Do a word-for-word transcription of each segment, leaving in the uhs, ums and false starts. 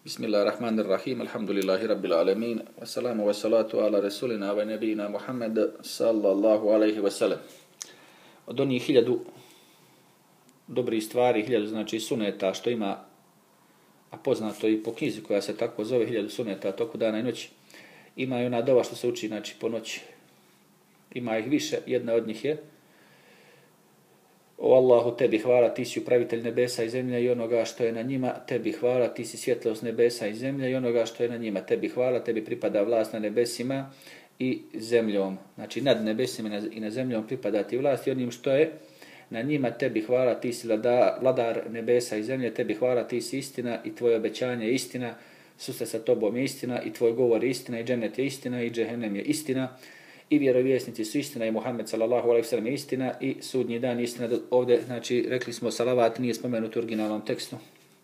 Bismillahirrahmanirrahim, alhamdulillahi rabbil alamin, wassalamu wassalatu ala rasulina wa nabijina Muhammad sallallahu alaihi wasallam. Od onih hiljadu dobrih stvari, hiljadu znači suneta što ima, a poznato i po knjizi koja se tako zove, hiljadu suneta toku dana i noći, ima i ona dova što se uči znači po noći. Ima ih više, jedna od njih je: O Allahu, tebi hvala, ti si upravitelj nebesa i zemlje i onoga što je na njima, tebi hvala, ti si svjetlost nebesa i zemlje i onoga što je na njima, tebi hvala, tebi pripada vlast na nebesima i zemljom. Znači nad nebesima i na zemljom pripada ti vlast i onim što je na njima, tebi hvala, ti si vladar nebesa i zemlje, tebi hvala, ti si istina i tvoje obećanje je istina, susret sa tobom je istina i tvoj govor je istina i džennet je istina i džehennem je istina. I vjerovjesnici su istina i Muhammed sallallahu alejhi ve sellem je istina i sudnji dan istina. Ovdje, znači, rekli smo salavat nije spomenut u originalnom tekstu.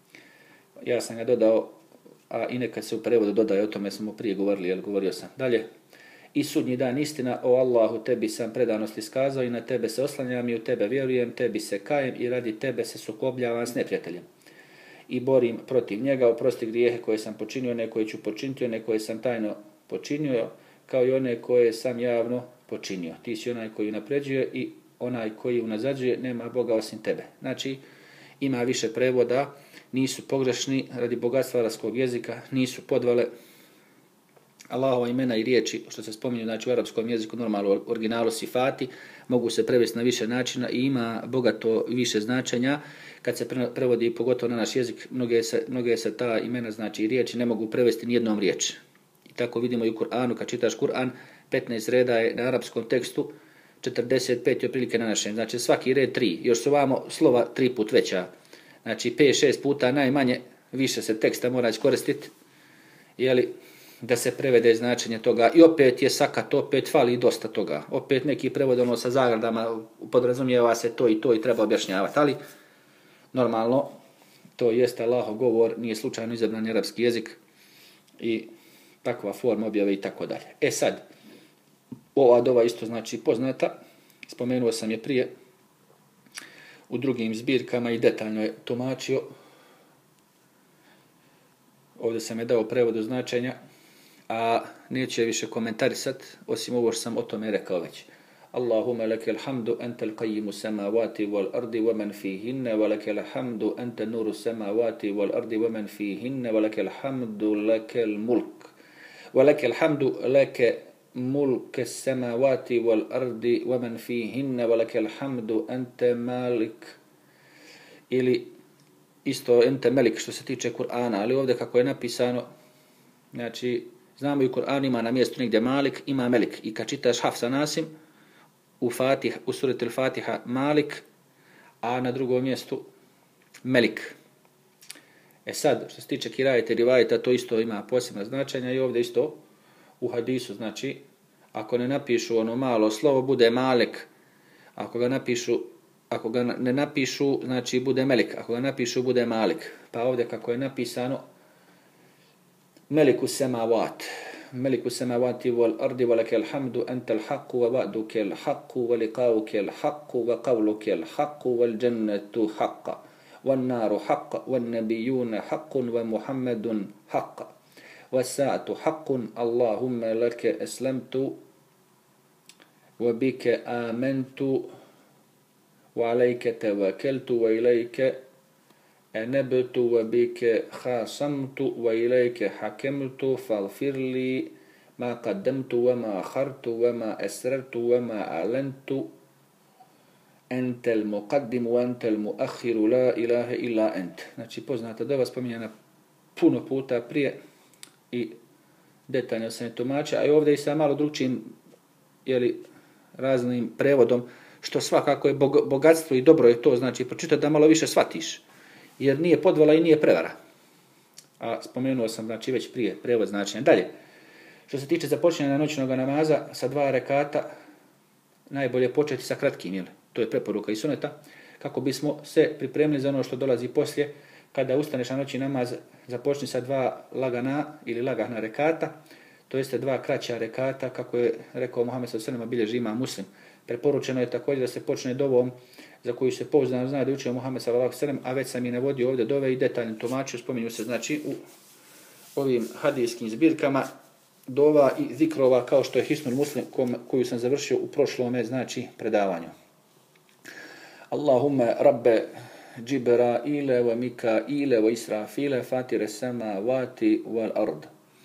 Ja sam ga dodao, a i nekad se u prevodu dodaje, o tome smo prije govorili, jel govorio sam. Dalje. I sudnji dan istina, o Allahu, tebi sam predanost iskazao i na tebe se oslanjam i u tebe vjerujem, tebi se kajem i radi tebe se sukobljavam s neprijateljem. I borim protiv njega, oprosti grijehe koje sam počinio, ne koje ću počiniti, ne koje sam tajno počinio, kao i one koje sam javno počinio. Ti si onaj koji napređuje i onaj koji unazađuje, nema Boga osim tebe. Znači, ima više prevoda, nisu pogrešni radi bogatstva arapskog jezika, nisu podvale. Allahova imena i riječi, što se spominju znači, u arapskom jeziku, normalno u originalu sifati, mogu se prevesti na više načina i ima bogato više značenja. Kad se prevodi pogotovo na naš jezik, mnoge se, mnoge se ta imena znači i riječi ne mogu prevesti nijednom riječi. I tako vidimo i u Kur'anu, kad čitaš Kur'an, petnaest reda je na arapskom tekstu, četrdeset pet je otprilike na našem. Znači svaki red tri, još su vamo slova tri put veća. Znači pet šest puta najmanje, više se teksta mora iskoristiti, jeli, da se prevede značenje toga. I opet je sakat, opet fali dosta toga. Opet neki prevod ono sa zagradama, podrazumijeva se to i to i treba objašnjavati. Ali normalno, to jeste Allahov govor, nije slučajno izabran arapski jezik i takva forma objave i tako dalje. E sad, ova dova isto znači poznata, spomenuo sam je prije, u drugim zbirkama i detaljno je tumačio. Ovdje sam je dao prevodu značenja, a neće više komentarisat, osim ovo što sam o tome rekao već. Allahumma lakel hamdu entel qayimu samavati wal ardi wa man fihinne wa lakel hamdu ente nuru samavati wal ardi wa man fihinne wa lakel hamdu lakel mulk. وَلَكَ الْحَمْدُ لَكَ مُلْكَ السَّمَاوَاتِ وَالْأَرْضِ وَمَنْ فِيهِنَّ وَلَكَ الْحَمْدُ أَنْتَ مَالِكَ. Ili isto ente melik što se tiče Kur'ana, ali ovdje kako je napisano, znači znamo i u Kur'anu ima na mjestu negdje malik, ima melik. I kad čitaš Hafsa Nasim, u, Fatih, u surati Al-Fatiha malik, a na drugom mjestu melik. E sad, što se tiče kirajeta i rivajeta, to isto ima posebna značenja i ovdje isto u hadisu, znači, ako ne napišu ono malo slovo, bude malek, ako ga napišu, ako ga ne napišu, znači bude melik, ako ga napišu, bude malik. Pa ovdje kako je napisano, meliku semavat, meliku semavati wal ardi wa lakel hamdu entel haqqu wa va'dukel haqqu wa liqaukel haqqu wa qavlukel haqqu wal džennetu haqqa. والنار حق والنبيون حق ومحمد حق والساعة حق اللهم لك أسلمت وبك آمنت وعليك توكلت وإليك أنبت وبك خاصمت وإليك حكمت فاغفر لي ما قدمت وما أخرت وما أسررت وما أعلنت entel muqaddim wa entel muakhiru la ilaha illa ent. Znači poznata dova spominjena puno puta prije i detaljno se ne tumači, a i ovdje i sa malo drugčijim jeli, raznim prevodom, što svakako je bogatstvo i dobro je to, znači pročitati da malo više shvatiš, jer nije podvala i nije prevara. A spomenuo sam znači već prije prevod značenja. Dalje, što se tiče započinjanja noćnog namaza sa dva rekata, najbolje početi sa kratkim, jel? To je preporuka i suneta, kako bismo se pripremili za ono što dolazi poslije. Kada ustaneš na noći namaz, započni sa dva lagana ili lagahna rekata, to jeste dva kraća rekata, kako je rekao Muhammed sallallahu alejhi ve sellem, bilježi Imam Muslim. Preporučeno je također da se počne dovom za koju se pouzdano zna da učio Muhammed sallallahu alejhi ve sellem, a već sam i navodio ovdje dove i detaljno tumačio, spominju se znači u ovim hadijskim zbirkama dova i zikrova kao što je Hisnul Muslim koju sam završio u prošlome, znači, predavanju. Allahumma rabbe Džibraile wa Mikaile wa Israfile fatire samavati wal ard.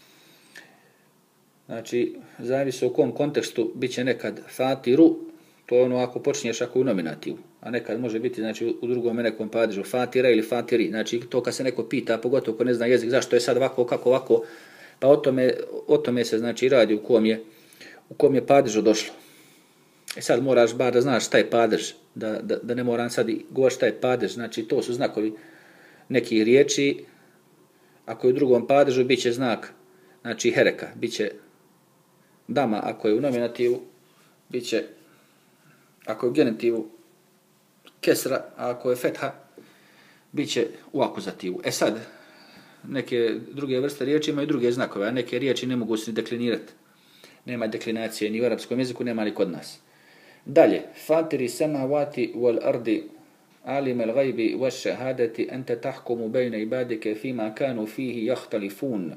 Znači, zavisi u kom kontekstu bit će nekad fatiru, to je ono ako počinješ ako u nominativu, a nekad može biti, znači, u drugom nekom padežu fatira ili fatiri. Znači, to kad se neko pita, pogotovo ko ne zna jezik, zašto je sad ovako, kako ovako, pa o tome, o tome se, znači, radi u kom je, u kom je padežu došlo. E sad moraš bar da znaš šta je padež, da, da, da ne moram sad i govoriti šta je padež, znači to su znakovi nekih riječi, ako je u drugom padežu bit će znak, znači hereka, bit će dama, ako je u nominativu, bit će, ako je u genitivu, kesra, a ako je fetha, bit će u akuzativu. E sad, neke druge vrste riječi imaju druge znakove, a neke riječi ne mogu se deklinirati. Nema deklinacije ni u arapskom jeziku, nema ni kod nas. Dalje, fatiri samavati wal ardi alim al gajbi wa šahadati ente tahkumu bejne ibadike fima kanu fihi jahtalifun.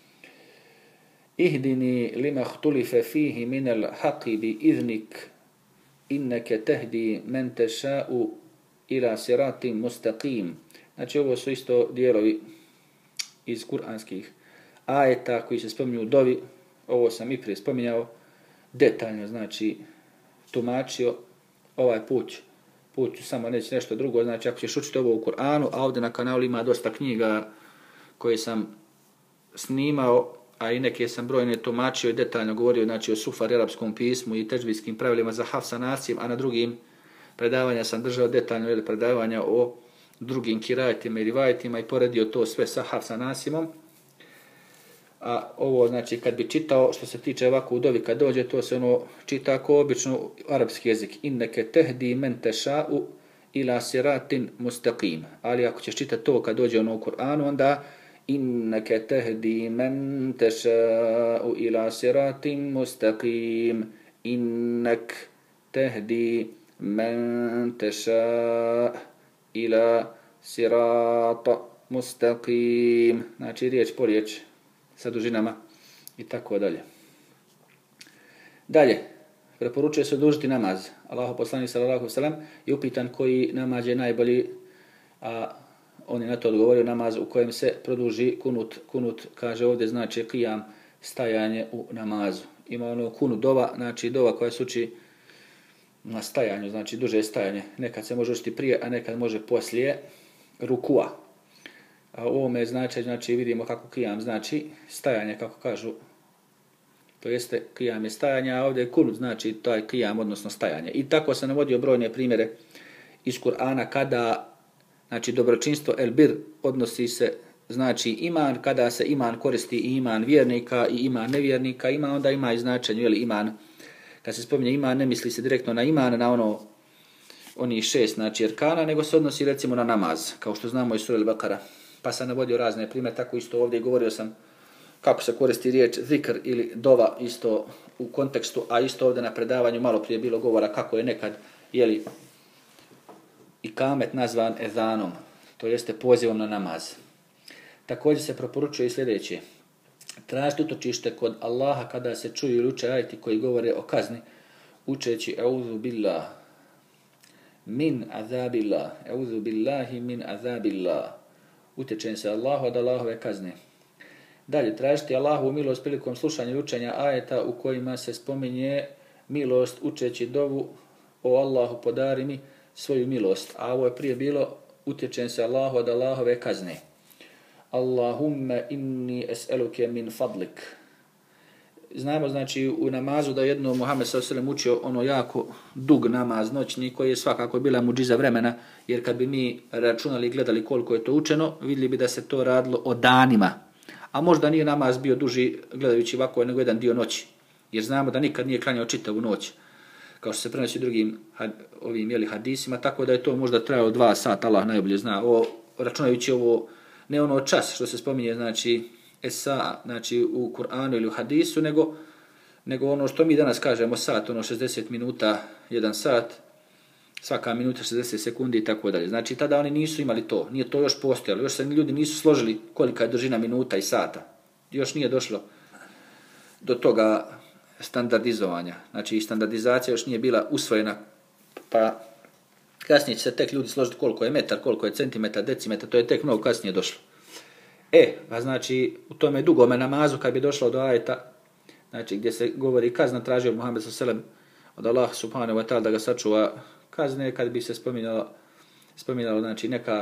Ihdini lima htulife fihi minal haqi bi iznik inneke tehdi men teša'u ila siratim mustaqim. Znači, ovo su isto dijelovi iz kuranskih ajeta koji se spominju u dovi. Ovo sam i prije spominjao detaljno, znači, tumačio ovaj put. Put ću samo reći nešto drugo, znači ako ćeš učiti ovo u Kur'anu, a ovdje na kanalu ima dosta knjiga koje sam snimao, a i neke sam brojne tumačio i detaljno govorio, znači o sufar arapskom pismu i teđvidskim pravilima za Hafsa Nasim, a na drugim predavanja sam držao detaljno ili predavanja o drugim kirajetima i rivajetima i poredio to sve sa Hafsa Nasimom. A ovo, znači, kad bi čitao, što se tiče ovako u dovi, kad dođe, to se ono čita ako obično arapski jezik. Inneke tehdi men teša'u ila siratin mustaqim. Ali ako ćeš čitati to kad dođe ono u Kur'anu, onda inneke tehdi men teša'u ila siratin mustaqim. Innek tehdi men teša'u ila sirata mustaqim. Znači, riječ po riječ, sa dužinama i tako dalje. Dalje, preporučuje se odužiti namaz. Allahu poslanik sallallahu alejhi ve sellem je upitan koji namaz je najbolji, a on je na to odgovorio namaz u kojem se produži kunut. Kunut, kaže ovdje, znači qiyam, stajanje u namazu. Ima ono kunut dova, znači dova koja se uči na stajanju, znači duže stajanje. Nekad se može učiti prije, a nekad može poslije rukua. A u ovome znači, znači vidimo kako qiyam znači stajanje, kako kažu, to jeste qiyam je stajanje, a ovdje je kunut znači taj qiyam, odnosno stajanje. I tako sam navodio brojne primjere iz Kur'ana kada, znači, dobročinstvo el bir odnosi se, znači iman, kada se iman koristi i iman vjernika i iman nevjernika, ima onda ima i značenje, jel, iman. Kad se spominje iman, ne misli se direktno na iman, na ono, oni šest, znači erkana, nego se odnosi recimo na namaz, kao što znamo iz sure Al-Baqara. Pa sam navodio razne primjere, tako isto ovdje govorio sam kako se koristi riječ zikr ili dova isto u kontekstu, a isto ovdje na predavanju malo prije bilo govora kako je nekad, jeli, ikamet nazvan ezanom, to jeste pozivom na namaz. Također se preporučuje i sljedeće. Tražiti utočište kod Allaha kada se čuju ili uče ajeti koji govore o kazni, učeći e'udhu billah min azabillah, e'udhu billahi min azabillah. Utječen se Allahu od Allahove kazne. Dalje, tražiti Allahovu milost prilikom slušanja i učenja ajeta u kojima se spominje milost učeći dovu o Allahu podari mi svoju milost. A ovo je prije bilo utječen se Allahu od Allahove kazne. Allahumma inni es'eluke min fadlik. Znamo, znači, u namazu da jedno Muhammed sallallahu alejhi ve sellem učio ono jako dug namaz noćni koji je svakako bila muđiza vremena, jer kad bi mi računali i gledali koliko je to učeno, vidjeli bi da se to radilo o danima. A možda nije namaz bio duži gledajući ovako nego jedan dio noći, jer znamo da nikad nije klanjao čitavu noć, kao što se prenosi drugim had, ovim jeli, hadisima, tako da je to možda trajalo dva sata, Allah najbolje zna. O, računajući ovo, ne ono čas što se spominje, znači esa, znači u Kur'anu ili u hadisu, nego, nego ono što mi danas kažemo sat, ono šezdeset minuta, jedan sat, svaka minuta šezdeset sekundi i tako dalje. Znači tada oni nisu imali to, nije to još postojalo, još se ljudi nisu složili kolika je dužina minuta i sata. još nije došlo do toga standardizovanja. Znači, standardizacija još nije bila usvojena, pa kasnije će se tek ljudi složiti koliko je metar, koliko je centimetar, decimetar, to je tek mnogo kasnije došlo. E, pa znači, u tome dugome namazu, kad bi došlo do ajeta, znači, gdje se govori kazna, tražio Muhammed sallallahu alejhi ve sellem od Allah subhanahu wa ta'ala da ga sačuva kazne, kad bi se spominjalo, spominjalo znači, neka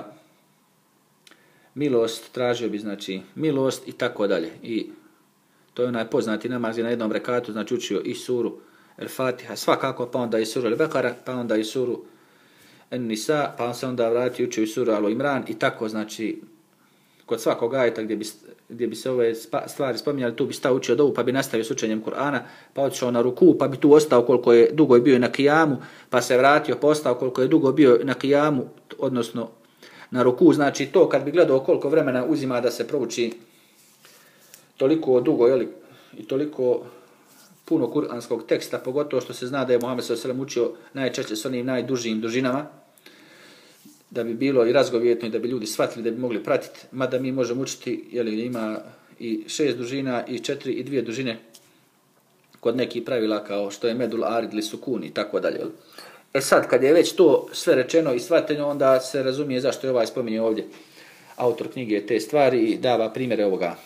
milost, tražio bi, znači, milost i tako dalje. I to je onaj poznati namaz na jednom rekatu, znači učio i suru El-Fatiha, svakako, pa onda i suru El-Bekara, pa onda i suru En-Nisa, pa on se onda vratio i učio i suru Al-Imran i tako, znači, kod svakog ajeta gdje bi, gdje bi se ove stvari spominjali, tu bi stao učio dovu, pa bi nastavio s učenjem Kur'ana, pa otišao na ruku, pa bi tu ostao koliko je dugo je bio na kijamu, pa se vratio, pa ostao koliko je dugo bio na kijamu, odnosno na ruku. Znači to kad bi gledao koliko vremena uzima da se prouči toliko dugo, jeli, i toliko puno kuranskog teksta, pogotovo što se zna da je Muhammed sallallahu alejhi ve sellem učio najčešće s onim najdužim dužinama, da bi bilo i razgovjetno i da bi ljudi shvatili, da bi mogli pratiti, mada mi možemo učiti, jeli, ima i šest dužina i četiri i dvije dužine kod nekih pravila kao što je medul arid ili sukun i tako dalje. E sad, kad je već to sve rečeno i shvateno, onda se razumije zašto je ovaj spominje ovdje autor knjige te stvari i dava primjere ovoga.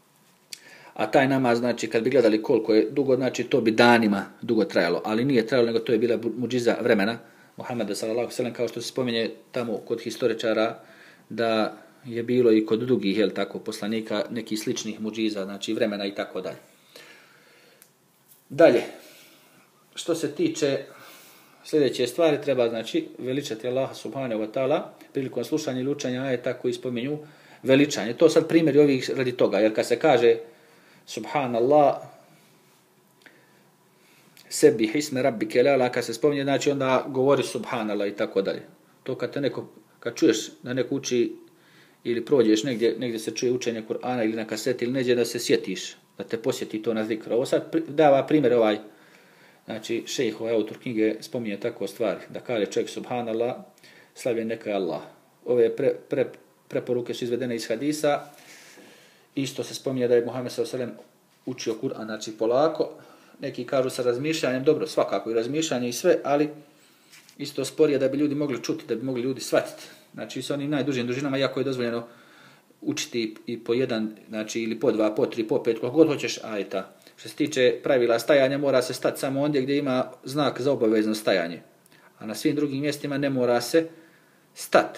A taj namaz, znači, kad bi gledali koliko je dugo, znači, to bi danima dugo trajalo, ali nije trajalo, nego to je bila muđiza vremena Muhammeda sallallahu alejhi ve sellem, kao što se spominje tamo kod historičara, da je bilo i kod drugih, jel tako, poslanika, nekih sličnih muđiza, znači vremena i tako dalje. Dalje, što se tiče sljedeće stvari, treba, znači, veličati Allaha subhanahu wa ta'ala prilikom slušanja ili učenja ajeta koji spominju veličanje. To sad primjeri ovih radi toga, jer kad se kaže subhanallah, sebi hisme rabbike lala, kad se spominje, znači onda govori subhanallah i tako dalje. To kad te neko, kad čuješ da neko uči ili prođeš negdje, negdje se čuje učenje Kur'ana ili na kaseti ili neđe, da se sjetiš, da te posjeti to na zikr. Ovo sad dava primjer ovaj, znači šejh, ovaj autor knjige spominje tako stvari, da kaže čovjek subhanallah, slavljen neka je Allah. Ove pre, pre, preporuke su izvedene iz hadisa. Isto se spominje da je Muhammed sallallahu alejhi ve sellem učio Kur'an, znači polako, neki kažu sa razmišljanjem, dobro, svakako i razmišljanje i sve, ali isto sporije da bi ljudi mogli čuti, da bi mogli ljudi shvatiti. Znači, sa onim najdužim dužinama, jako je dozvoljeno učiti i po jedan, znači, ili po dva, po tri, po pet, koliko god hoćeš ajeta. Što se tiče pravila stajanja, mora se stati samo ondje gdje ima znak za obavezno stajanje. A na svim drugim mjestima ne mora se stati.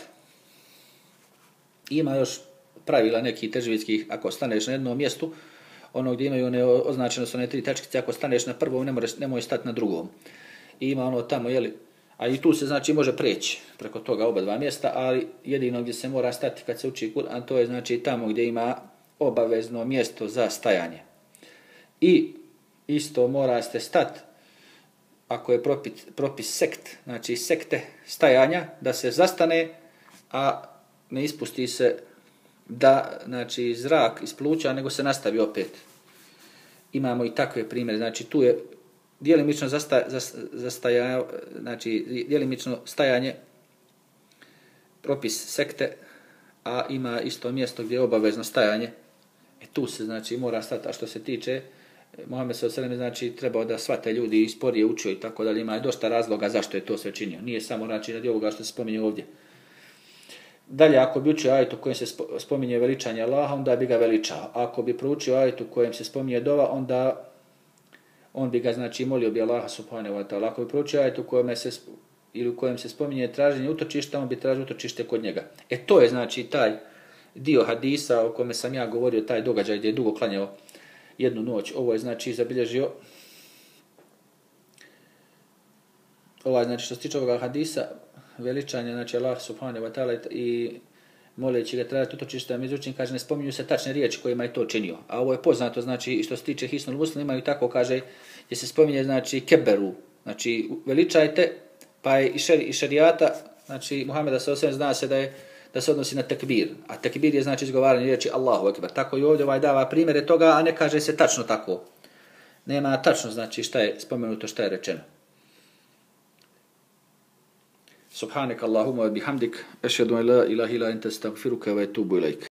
Ima još pravila nekih težvidskih, ako staneš na jednom mjestu, ono gdje imaju one označeno su one tri tačkice, ako staneš na prvom, ne možeš, nemoj stati na drugom. I ima ono tamo, jeli, a i tu se znači može preći preko toga oba dva mjesta, ali jedino gdje se mora stati kad se uči Kur'an, to je znači tamo gdje ima obavezno mjesto za stajanje. I isto mora ste stati, ako je propis, propis sekt, znači sekte stajanja, da se zastane, a ne ispusti se da, znači, zrak iz pluća, nego se nastavi opet. Imamo i takve primjere, znači tu je djelimično zasta, zastaja, znači djelimično stajanje, propis sekte, a ima isto mjesto gdje je obavezno stajanje. E tu se, znači, mora stati. A što se tiče Muhammed sallallahu alejhi ve sellem, znači trebao da shvate ljudi i sporije učio i tako dalje. Ima dosta razloga zašto je to sve činio. Nije samo znači radi ovoga što se spominje ovdje. Dalje, ako bi učio ajet u kojem se spominje veličanje Allaha, onda bi ga veličao. Ako bi proučio ajet u kojem se spominje dova, onda on bi ga, znači, molio bi Allaha subhanahu wa ta'ala. Ako bi proučio ajet u kojem se, ili u kojem se spominje traženje utočišta, on bi tražio utočište kod njega. E to je, znači, taj dio hadisa o kome sam ja govorio, taj događaj gdje je dugo klanjao jednu noć. Ovo je, znači, zabilježio ovaj, znači, što se tiče ovoga hadisa, veličanje, znači Allah subhanahu wa ta'ala i moleći ga tražiti utočišta, međutim, kaže, ne spominju se tačne riječi kojima je to činio. A ovo je poznato, znači, što se tiče Hisnul Muslim, imaju tako, kaže, gdje se spominje, znači, keberu, znači, veličajte, pa je i, šer, i šerijata, znači, Muhameda sallallahu alejhi ve sellem zna se da je, da se odnosi na tekbir, a tekbir je, znači, izgovaranje riječi Allahu ekber. Tako i ovdje ovaj dava primjere toga, a ne kaže se tačno tako. Nema tačno, znači, šta je spomenuto, šta je rečeno. Subhanak Allahumma wa bihamdik, ashhadu an la ilaha illa anta astaghfiruka wa atubu ilaik.